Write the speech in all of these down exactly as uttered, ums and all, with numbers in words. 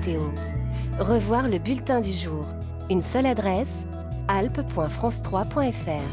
météo. Revoir le bulletin du jour. Une seule adresse, alpes point france trois point f r.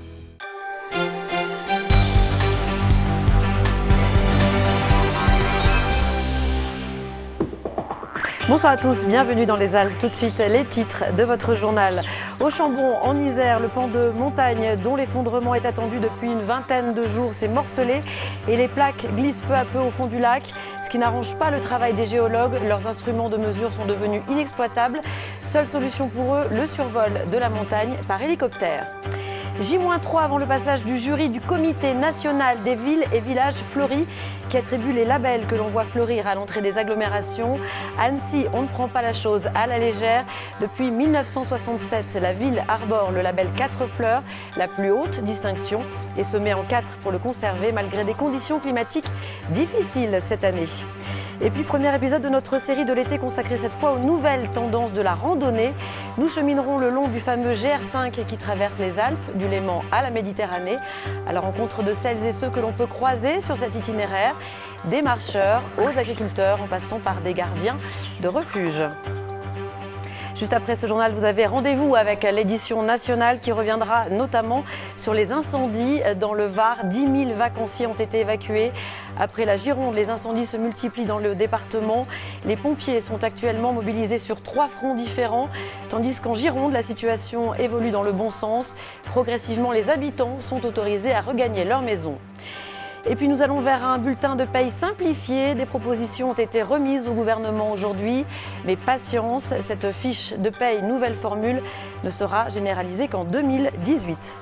Bonsoir à tous, bienvenue dans les Alpes. Tout de suite, les titres de votre journal. Au Chambon, en Isère, le pan de montagne dont l'effondrement est attendu depuis une vingtaine de jours s'est morcelé et les plaques glissent peu à peu au fond du lac, ce qui n'arrange pas le travail des géologues. Leurs instruments de mesure sont devenus inexploitables. Seule solution pour eux, le survol de la montagne par hélicoptère. J trois avant le passage du jury du Comité national des villes et villages fleuris qui attribue les labels que l'on voit fleurir à l'entrée des agglomérations. À Annecy, on ne prend pas la chose à la légère. Depuis mille neuf cent soixante-sept, la ville arbore le label quatre fleurs, la plus haute distinction, et se met en quatre pour le conserver malgré des conditions climatiques difficiles cette année. Et puis, premier épisode de notre série de l'été consacrée cette fois aux nouvelles tendances de la randonnée. Nous cheminerons le long du fameux G R cinq qui traverse les Alpes, du Léman à la Méditerranée, à la rencontre de celles et ceux que l'on peut croiser sur cet itinéraire, des marcheurs aux agriculteurs en passant par des gardiens de refuge. Juste après ce journal, vous avez rendez-vous avec l'édition nationale qui reviendra notamment sur les incendies dans le Var. dix mille vacanciers ont été évacués. Après la Gironde, les incendies se multiplient dans le département. Les pompiers sont actuellement mobilisés sur trois fronts différents, tandis qu'en Gironde, la situation évolue dans le bon sens. Progressivement, les habitants sont autorisés à regagner leur maison. Et puis nous allons vers un bulletin de paye simplifié. Des propositions ont été remises au gouvernement aujourd'hui. Mais patience, cette fiche de paye nouvelle formule ne sera généralisée qu'en deux mille dix-huit.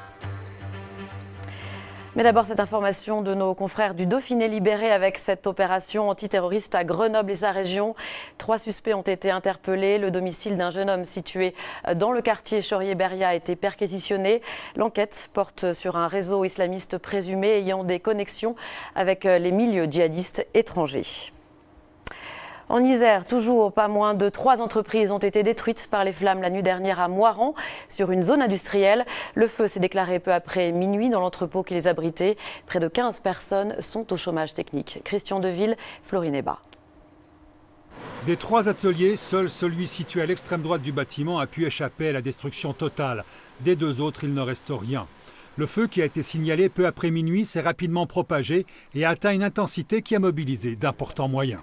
Mais d'abord, cette information de nos confrères du Dauphiné libérés avec cette opération antiterroriste à Grenoble et sa région. Trois suspects ont été interpellés. Le domicile d'un jeune homme situé dans le quartier Chaurier-Beria a été perquisitionné. L'enquête porte sur un réseau islamiste présumé ayant des connexions avec les milieux djihadistes étrangers. En Isère, toujours pas moins de trois entreprises ont été détruites par les flammes la nuit dernière à Moirans, sur une zone industrielle. Le feu s'est déclaré peu après minuit dans l'entrepôt qui les abritait. Près de quinze personnes sont au chômage technique. Christian Deville, Florine Heba. Des trois ateliers, seul celui situé à l'extrême droite du bâtiment a pu échapper à la destruction totale. Des deux autres, il ne reste rien. Le feu qui a été signalé peu après minuit s'est rapidement propagé et a atteint une intensité qui a mobilisé d'importants moyens.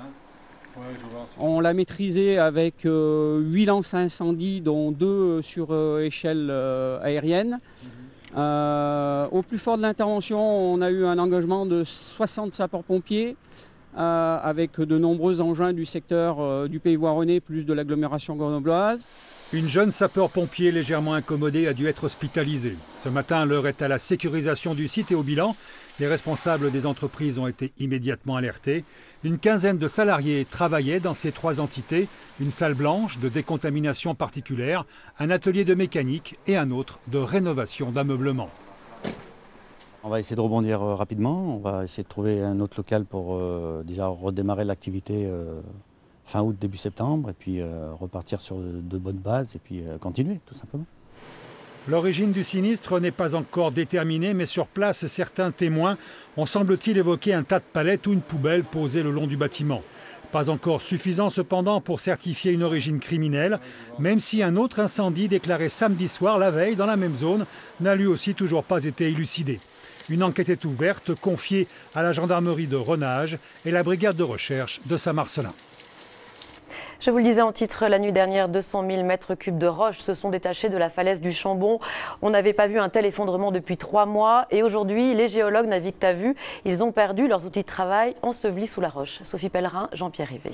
On l'a maîtrisé avec euh, huit lances à incendie, dont deux sur euh, échelle euh, aérienne. Euh, au plus fort de l'intervention, on a eu un engagement de soixante sapeurs-pompiers, euh, avec de nombreux engins du secteur euh, du Pays Voironnais, plus de l'agglomération grenobloise. Une jeune sapeur-pompier légèrement incommodée a dû être hospitalisée. Ce matin, l'heure est à la sécurisation du site et au bilan. Les responsables des entreprises ont été immédiatement alertés. Une quinzaine de salariés travaillaient dans ces trois entités, une salle blanche de décontamination particulière, un atelier de mécanique et un autre de rénovation d'ameublement. On va essayer de rebondir rapidement, on va essayer de trouver un autre local pour euh, déjà redémarrer l'activité euh, fin août, début septembre, et puis euh, repartir sur de, de bonnes bases et puis euh, continuer tout simplement. L'origine du sinistre n'est pas encore déterminée, mais sur place, certains témoins ont semble-t-il évoqué un tas de palettes ou une poubelle posée le long du bâtiment. Pas encore suffisant cependant pour certifier une origine criminelle, même si un autre incendie déclaré samedi soir, la veille, dans la même zone, n'a lui aussi toujours pas été élucidé. Une enquête est ouverte, confiée à la gendarmerie de Renage et la brigade de recherche de Saint-Marcellin. Je vous le disais en titre, la nuit dernière, deux cent mille mètres cubes de roches se sont détachés de la falaise du Chambon. On n'avait pas vu un tel effondrement depuis trois mois. Et aujourd'hui, les géologues naviguent à vue. Ils ont perdu leurs outils de travail ensevelis sous la roche. Sophie Pellerin, Jean-Pierre Rivet.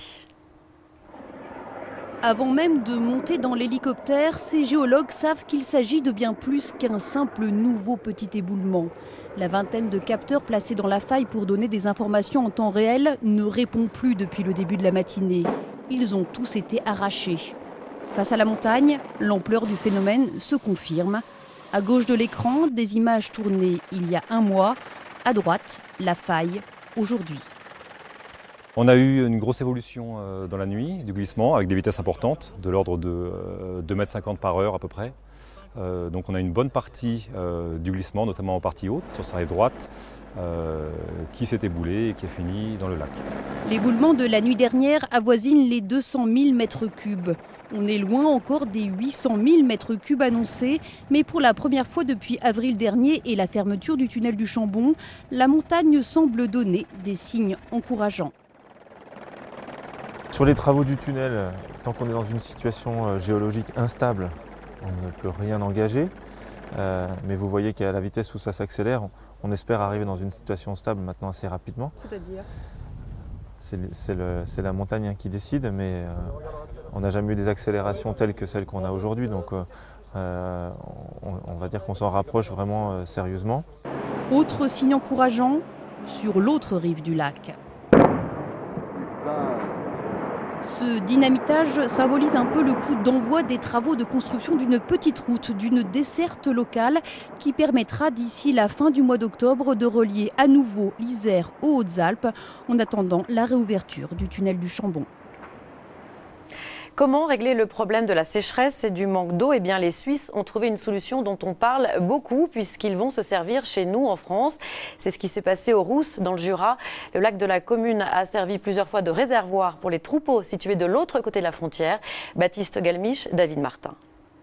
Avant même de monter dans l'hélicoptère, ces géologues savent qu'il s'agit de bien plus qu'un simple nouveau petit éboulement. La vingtaine de capteurs placés dans la faille pour donner des informations en temps réel ne répond plus depuis le début de la matinée. Ils ont tous été arrachés. Face à la montagne, l'ampleur du phénomène se confirme. À gauche de l'écran, des images tournées il y a un mois. À droite, la faille aujourd'hui. On a eu une grosse évolution dans la nuit du glissement avec des vitesses importantes, de l'ordre de deux mètres cinquante par heure à peu près. Euh, donc on a une bonne partie euh, du glissement, notamment en partie haute, sur sa rive droite, euh, qui s'est éboulé et qui a fini dans le lac. L'éboulement de la nuit dernière avoisine les deux cent mille mètres cubes. On est loin encore des huit cent mille mètres cubes annoncés, mais pour la première fois depuis avril dernier et la fermeture du tunnel du Chambon, la montagne semble donner des signes encourageants. Sur les travaux du tunnel, tant qu'on est dans une situation géologique instable, on ne peut rien engager. Euh, mais vous voyez qu'à la vitesse où ça s'accélère, on, on espère arriver dans une situation stable maintenant assez rapidement. C'est-à-dire ? C'est la montagne hein, qui décide, mais euh, on n'a jamais eu des accélérations telles que celles qu'on a aujourd'hui. Donc euh, on, on va dire qu'on s'en rapproche vraiment euh, sérieusement. Autre signe encourageant, sur l'autre rive du lac. Ce dynamitage symbolise un peu le coup d'envoi des travaux de construction d'une petite route, d'une desserte locale qui permettra d'ici la fin du mois d'octobre de relier à nouveau l'Isère aux Hautes-Alpes en attendant la réouverture du tunnel du Chambon. Comment régler le problème de la sécheresse et du manque d'eau? Eh bien, les Suisses ont trouvé une solution dont on parle beaucoup puisqu'ils vont se servir chez nous en France. C'est ce qui s'est passé aux Rousses dans le Jura. Le lac de la commune a servi plusieurs fois de réservoir pour les troupeaux situés de l'autre côté de la frontière. Baptiste Galmiche, David Martin.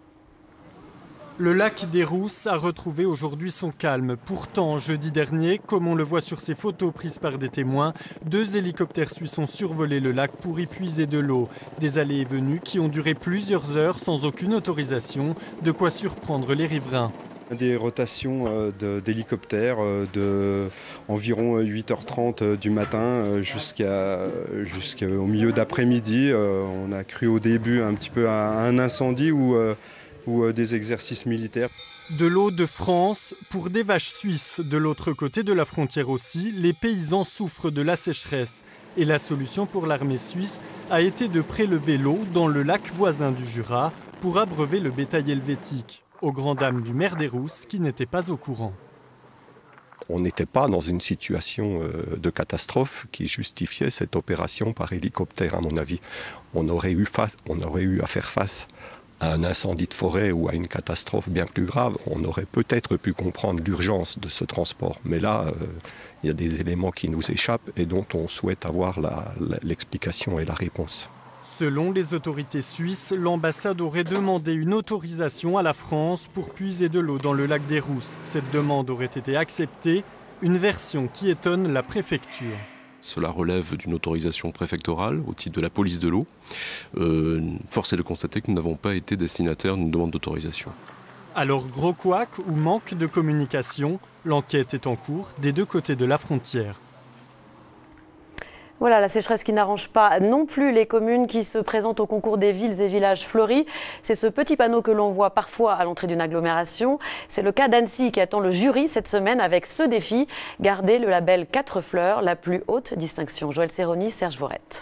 Le lac des Rousses a retrouvé aujourd'hui son calme. Pourtant, jeudi dernier, comme on le voit sur ces photos prises par des témoins, deux hélicoptères suisses ont survolé le lac pour y puiser de l'eau. Des allées et venues qui ont duré plusieurs heures sans aucune autorisation, de quoi surprendre les riverains. Des rotations d'hélicoptères de environ huit heures trente du matin jusqu'à jusqu'au milieu d'après-midi. On a cru au début un petit peu à un incendie ou ou des exercices militaires. De l'eau de France pour des vaches suisses. De l'autre côté de la frontière aussi, les paysans souffrent de la sécheresse. Et la solution pour l'armée suisse a été de prélever l'eau dans le lac voisin du Jura pour abreuver le bétail helvétique, aux grandes dames du maire des Rousses qui n'était pas au courant. On n'était pas dans une situation de catastrophe qui justifiait cette opération par hélicoptère, à mon avis. On aurait eu, face, on aurait eu à faire face à un incendie de forêt ou à une catastrophe bien plus grave. On aurait peut-être pu comprendre l'urgence de ce transport. Mais là, euh, il y a des éléments qui nous échappent et dont on souhaite avoir l'explication et la réponse. Selon les autorités suisses, l'ambassade aurait demandé une autorisation à la France pour puiser de l'eau dans le lac des Rousses. Cette demande aurait été acceptée, une version qui étonne la préfecture. Cela relève d'une autorisation préfectorale au titre de la police de l'eau. Euh, force est de constater que nous n'avons pas été destinataires d'une demande d'autorisation. Alors gros couac ou manque de communication, l'enquête est en cours des deux côtés de la frontière. Voilà, la sécheresse qui n'arrange pas non plus les communes qui se présentent au concours des villes et villages fleuris. C'est ce petit panneau que l'on voit parfois à l'entrée d'une agglomération. C'est le cas d'Annecy qui attend le jury cette semaine avec ce défi, garder le label quatre fleurs, la plus haute distinction. Joël Serroni, Serge Vorette.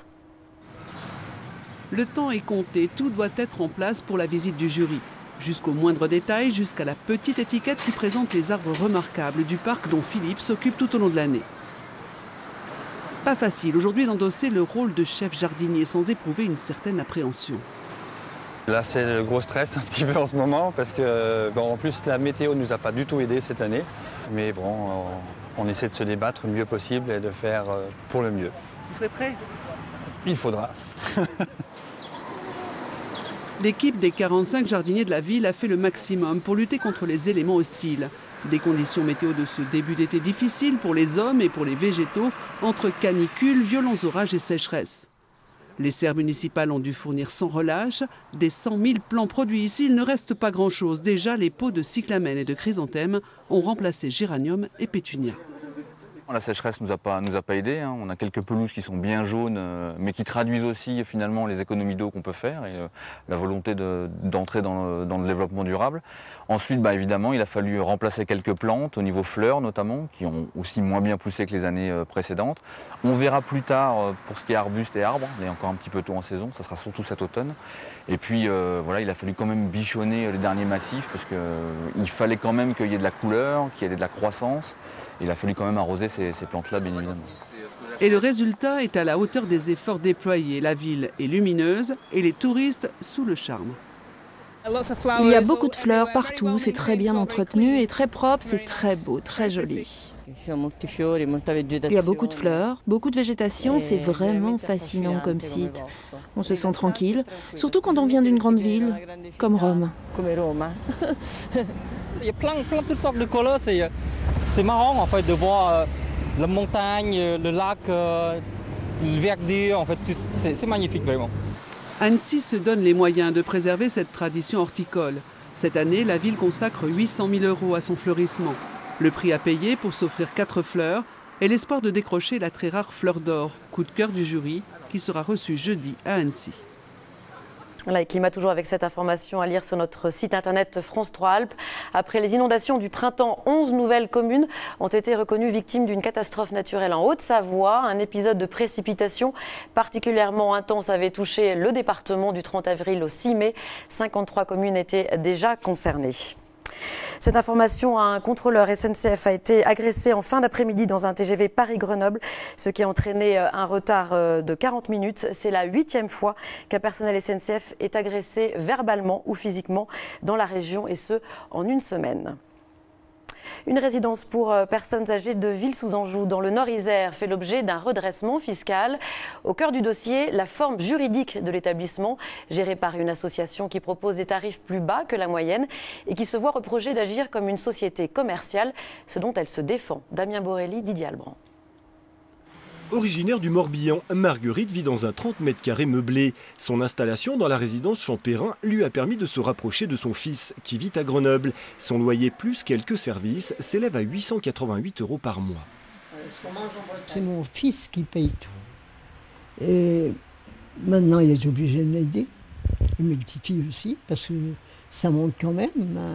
Le temps est compté, tout doit être en place pour la visite du jury. Jusqu'au moindre détail, jusqu'à la petite étiquette qui présente les arbres remarquables du parc dont Philippe s'occupe tout au long de l'année. Pas facile aujourd'hui d'endosser le rôle de chef jardinier sans éprouver une certaine appréhension. Là c'est le gros stress un petit peu en ce moment parce que bon, en plus la météo ne nous a pas du tout aidé cette année. Mais bon, on, on essaie de se débattre le mieux possible et de faire pour le mieux. Vous serez prêt? Il faudra. L'équipe des quarante-cinq jardiniers de la ville a fait le maximum pour lutter contre les éléments hostiles. Des conditions météo de ce début d'été difficiles pour les hommes et pour les végétaux, entre canicule, violents orages et sécheresse. Les serres municipales ont dû fournir sans relâche. Des cent mille plants produits ici, il ne reste pas grand-chose. Déjà, les pots de cyclamène et de chrysanthème ont remplacé géranium et pétunia. La sécheresse ne nous a pas, nous a pas aidés. Hein. On a quelques pelouses qui sont bien jaunes, euh, mais qui traduisent aussi finalement les économies d'eau qu'on peut faire et euh, la volonté d'entrer de, dans, dans le développement durable. Ensuite, bah, évidemment, il a fallu remplacer quelques plantes, au niveau fleurs notamment, qui ont aussi moins bien poussé que les années euh, précédentes. On verra plus tard euh, pour ce qui est arbustes et arbres. Il est encore un petit peu tôt en saison, ça sera surtout cet automne. Et puis, euh, voilà, il a fallu quand même bichonner les derniers massifs parce qu'il euh, fallait quand même qu'il y ait de la couleur, qu'il y ait de la croissance. Il a fallu quand même arroser ces, ces plantes-là, bien évidemment. Et le résultat est à la hauteur des efforts déployés. La ville est lumineuse et les touristes sous le charme. Il y a beaucoup de fleurs partout, c'est très bien entretenu et très propre, c'est très beau, très joli. Il y a beaucoup de fleurs, beaucoup de végétation, c'est vraiment fascinant comme site. On se sent tranquille, surtout quand on vient d'une grande ville, comme Rome. Il y a plein, plein de toutes sortes de couleurs, c'est, c'est marrant en fait de voir euh, la montagne, le lac, euh, le verdure, en fait, c'est, c'est magnifique vraiment. Annecy se donne les moyens de préserver cette tradition horticole. Cette année, la ville consacre huit cent mille euros à son fleurissement. Le prix à payer pour s'offrir quatre fleurs et l'espoir de décrocher la très rare fleur d'or, coup de cœur du jury, qui sera reçu jeudi à Annecy. Voilà, et climat toujours avec cette information à lire sur notre site internet France trois Alpes. Après les inondations du printemps, onze nouvelles communes ont été reconnues victimes d'une catastrophe naturelle en Haute-Savoie. Un épisode de précipitation particulièrement intense avait touché le département du trente avril au six mai. cinquante-trois communes étaient déjà concernées. Cette information, un contrôleur S N C F a été agressé en fin d'après-midi dans un T G V Paris-Grenoble, ce qui a entraîné un retard de quarante minutes. C'est la huitième fois qu'un personnel S N C F est agressé verbalement ou physiquement dans la région, et ce, en une semaine. Une résidence pour personnes âgées de Ville-sous-Anjou, dans le Nord-Isère, fait l'objet d'un redressement fiscal. Au cœur du dossier, la forme juridique de l'établissement, géré par une association qui propose des tarifs plus bas que la moyenne et qui se voit reprocher d'agir comme une société commerciale, ce dont elle se défend. Damien Borelli, Didier Albrand. Originaire du Morbihan, Marguerite vit dans un trente mètres carrés meublé. Son installation dans la résidence Champérin lui a permis de se rapprocher de son fils, qui vit à Grenoble. Son loyer plus quelques services s'élève à huit cent quatre-vingt-huit euros par mois. C'est mon fils qui paye tout. Et maintenant, il est obligé de m'aider. Et mes petites filles aussi, parce que ça monte quand même.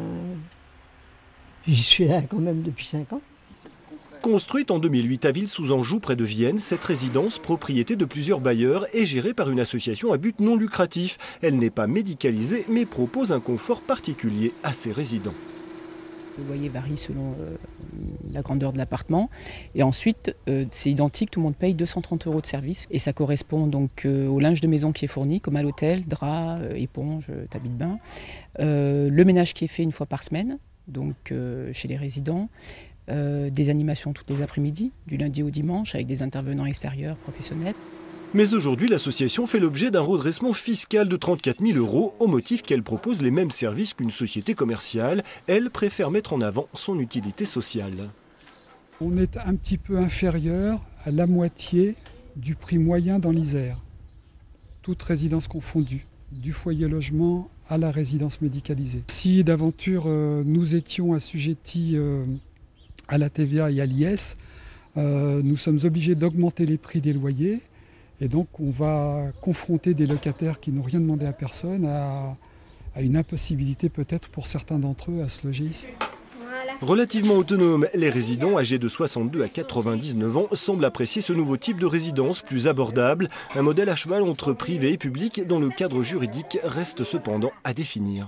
J'y suis là quand même depuis cinq ans. Construite en deux mille huit à Ville-sous-Anjou, près de Vienne, cette résidence, propriété de plusieurs bailleurs, est gérée par une association à but non lucratif. Elle n'est pas médicalisée, mais propose un confort particulier à ses résidents. Le loyer varie selon euh, la grandeur de l'appartement. Et ensuite, euh, c'est identique, tout le monde paye deux cent trente euros de service. Et ça correspond donc euh, au linge de maison qui est fourni, comme à l'hôtel, drap, euh, éponge, tapis de bain. Euh, le ménage qui est fait une fois par semaine, donc euh, chez les résidents. Euh, des animations toutes les après-midi, du lundi au dimanche, avec des intervenants extérieurs professionnels. Mais aujourd'hui, l'association fait l'objet d'un redressement fiscal de trente-quatre mille euros au motif qu'elle propose les mêmes services qu'une société commerciale. Elle préfère mettre en avant son utilité sociale. On est un petit peu inférieur à la moitié du prix moyen dans l'Isère, toutes résidences confondues, du foyer logement à la résidence médicalisée. Si d'aventure euh, nous étions assujettis euh, à la T V A et à l'I S, euh, nous sommes obligés d'augmenter les prix des loyers et donc on va confronter des locataires qui n'ont rien demandé à personne à, à une impossibilité peut-être pour certains d'entre eux à se loger ici. Relativement autonomes, les résidents âgés de soixante-deux à quatre-vingt-dix-neuf ans semblent apprécier ce nouveau type de résidence plus abordable. Un modèle à cheval entre privé et public dont le cadre juridique reste cependant à définir.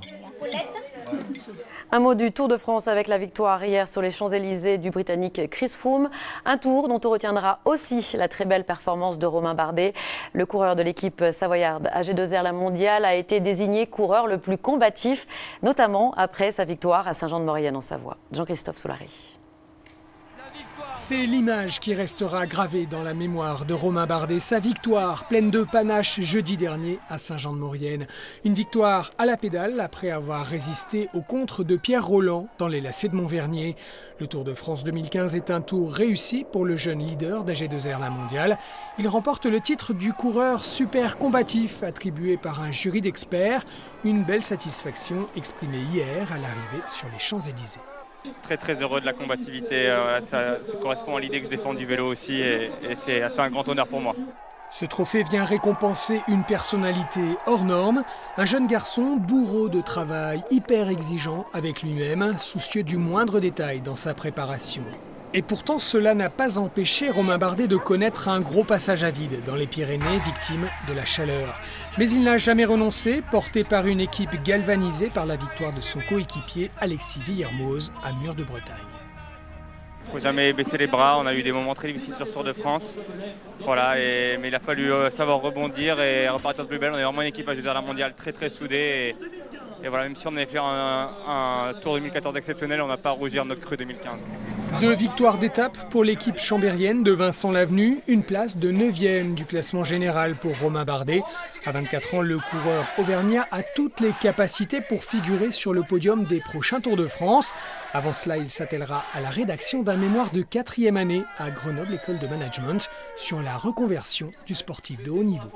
Un mot du Tour de France avec la victoire hier sur les Champs-Élysées du Britannique Chris Froome. Un tour dont on retiendra aussi la très belle performance de Romain Bardet. Le coureur de l'équipe savoyarde A G deux R La Mondiale a été désigné coureur le plus combatif, notamment après sa victoire à Saint-Jean-de-Maurienne en Savoie. Jean-Christophe Soulary. C'est l'image qui restera gravée dans la mémoire de Romain Bardet. Sa victoire pleine de panache jeudi dernier à Saint-Jean-de-Maurienne. Une victoire à la pédale après avoir résisté au contre de Pierre Rolland dans les lacets de Montvernier. Le Tour de France deux mille quinze est un tour réussi pour le jeune leader d'A G deux R La Mondiale. Il remporte le titre du coureur super combatif attribué par un jury d'experts. Une belle satisfaction exprimée hier à l'arrivée sur les Champs-Élysées. Très très heureux de la combativité, euh, ça, ça correspond à l'idée que je défends du vélo aussi et, et c'est un grand honneur pour moi. Ce trophée vient récompenser une personnalité hors norme, un jeune garçon bourreau de travail, hyper exigeant avec lui-même, soucieux du moindre détail dans sa préparation. Et pourtant, cela n'a pas empêché Romain Bardet de connaître un gros passage à vide dans les Pyrénées, victime de la chaleur. Mais il n'a jamais renoncé, porté par une équipe galvanisée par la victoire de son coéquipier Alexis Villermoz à Mur de Bretagne. Il ne faut jamais baisser les bras, on a eu des moments très difficiles sur ce Tour de France. Voilà, et, mais il a fallu euh, savoir rebondir et repartir de plus belle. On est vraiment une équipe A G deux R La Mondiale très très soudée. Et, et voilà, même si on avait fait un, un Tour deux mille quatorze exceptionnel, on n'a pas à rougir de notre cru deux mille quinze. Deux victoires d'étape pour l'équipe chambérienne de Vincent Lavenu, une place de neuvième du classement général pour Romain Bardet. À vingt-quatre ans, le coureur auvergnat a toutes les capacités pour figurer sur le podium des prochains Tours de France. Avant cela, il s'attellera à la rédaction d'un mémoire de quatrième année à Grenoble École de Management sur la reconversion du sportif de haut niveau.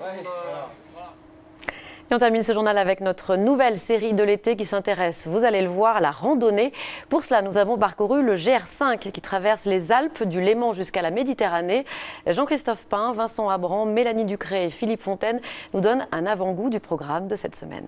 Et on termine ce journal avec notre nouvelle série de l'été qui s'intéresse, vous allez le voir, à la randonnée. Pour cela, nous avons parcouru le G R cinq qui traverse les Alpes du Léman jusqu'à la Méditerranée. Jean-Christophe Pain, Vincent Abran, Mélanie Ducré et Philippe Fontaine nous donnent un avant-goût du programme de cette semaine.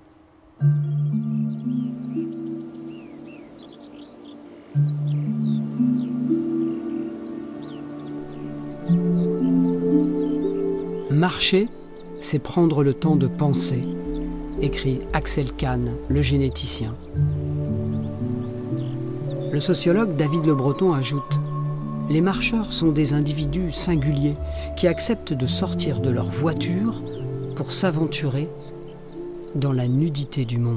Marcher, c'est prendre le temps de penser, écrit Axel Kahn, le généticien. Le sociologue David Le Breton ajoute « Les marcheurs sont des individus singuliers qui acceptent de sortir de leur voiture pour s'aventurer dans la nudité du monde. »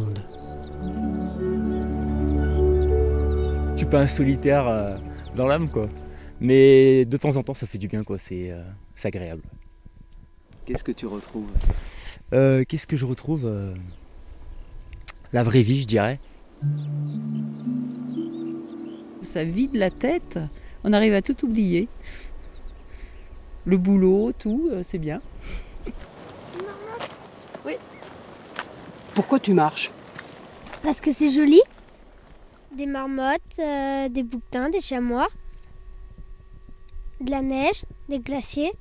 Je suis pas un solitaire euh, dans l'âme, quoi. Mais de temps en temps, ça fait du bien, quoi. C'est euh, agréable. Qu'est-ce que tu retrouves euh, Qu'est-ce que je retrouve euh, La vraie vie, je dirais. Ça vide la tête, on arrive à tout oublier. Le boulot, tout, euh, c'est bien. Oui. Pourquoi tu marches? Parce que c'est joli. Des marmottes, euh, des bouquetins, des chamois, de la neige, des glaciers.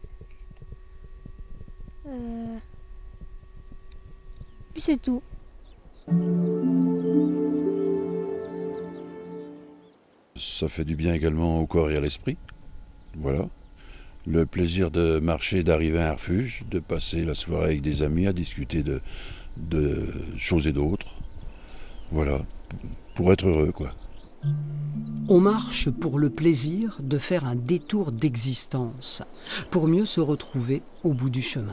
Euh... Puis c'est tout. Ça fait du bien également au corps et à l'esprit. Voilà. Le plaisir de marcher, d'arriver à un refuge, de passer la soirée avec des amis à discuter de, de choses et d'autres. Voilà. Pour être heureux, quoi. On marche pour le plaisir de faire un détour d'existence, pour mieux se retrouver au bout du chemin.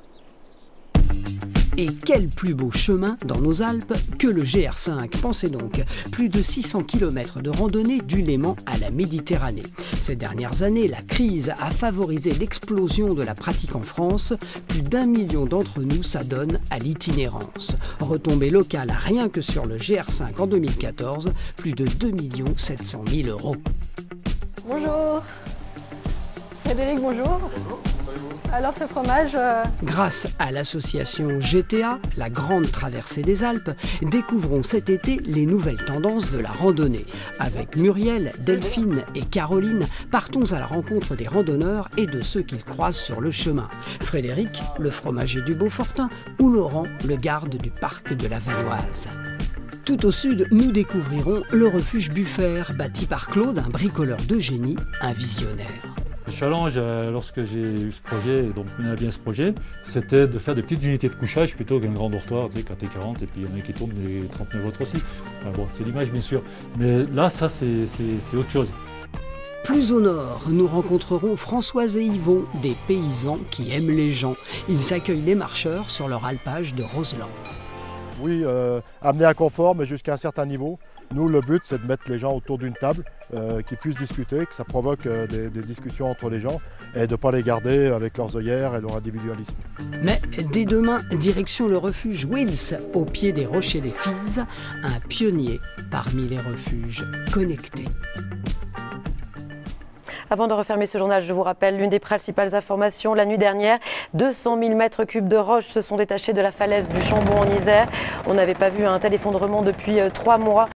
Et quel plus beau chemin dans nos Alpes que le G R cinq. Pensez donc, plus de six cents kilomètres de randonnée du Léman à la Méditerranée. Ces dernières années, la crise a favorisé l'explosion de la pratique en France. Plus d'un million d'entre nous s'adonnent à l'itinérance. Retombée locale rien que sur le G R cinq en deux mille quatorze, plus de deux millions sept cent mille euros. Bonjour. Frédéric, bonjour. Alors ce fromage... Euh... Grâce à l'association G T A, la Grande Traversée des Alpes, découvrons cet été les nouvelles tendances de la randonnée. Avec Muriel, Delphine et Caroline, partons à la rencontre des randonneurs et de ceux qu'ils croisent sur le chemin. Frédéric, le fromager du Beaufortin, ou Laurent, le garde du parc de la Vanoise. Tout au sud, nous découvrirons le refuge Buffère, bâti par Claude, un bricoleur de génie, un visionnaire. Le challenge, euh, lorsque j'ai eu ce projet, et donc mené à bien ce projet, c'était de faire des petites unités de couchage plutôt qu'un grand dortoir, tu sais, quand t'es quarante, et puis il y en a qui tournent les trente-neuf autres aussi. Enfin, bon, c'est l'image bien sûr, mais là, ça, c'est autre chose. Plus au nord, nous rencontrerons Françoise et Yvon, des paysans qui aiment les gens. Ils accueillent les marcheurs sur leur alpage de Roseland. Oui, euh, amener un confort, mais jusqu'à un certain niveau. Nous, le but, c'est de mettre les gens autour d'une table, euh, qu'ils puissent discuter, que ça provoque euh, des, des discussions entre les gens et de ne pas les garder avec leurs œillères et leur individualisme. Mais dès demain, direction le refuge Wills, au pied des rochers des Fises, un pionnier parmi les refuges connectés. Avant de refermer ce journal, je vous rappelle l'une des principales informations. La nuit dernière, deux cent mille mètres cubes de roches se sont détachés de la falaise du Chambon en Isère. On n'avait pas vu un tel effondrement depuis trois mois.